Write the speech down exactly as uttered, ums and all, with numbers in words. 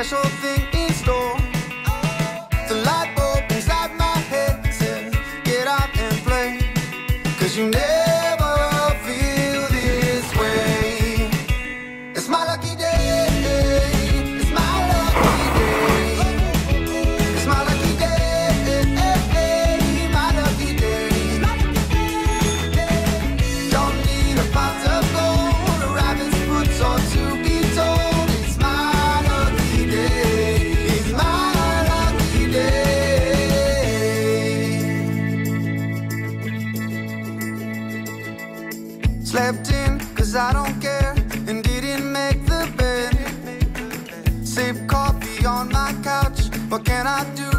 special thing in store. The light bulb inside my head says, get out and play, 'cause you never feel this way. It's my lucky day, it's my lucky day, it's my lucky day, my lucky day. Don't need a pot of gold, a rabbit's foot or to be told. It's my lucky day, it's my lucky day. Slept in, 'cause I don't care, and didn't make the bed. Sip coffee on my couch, what can I do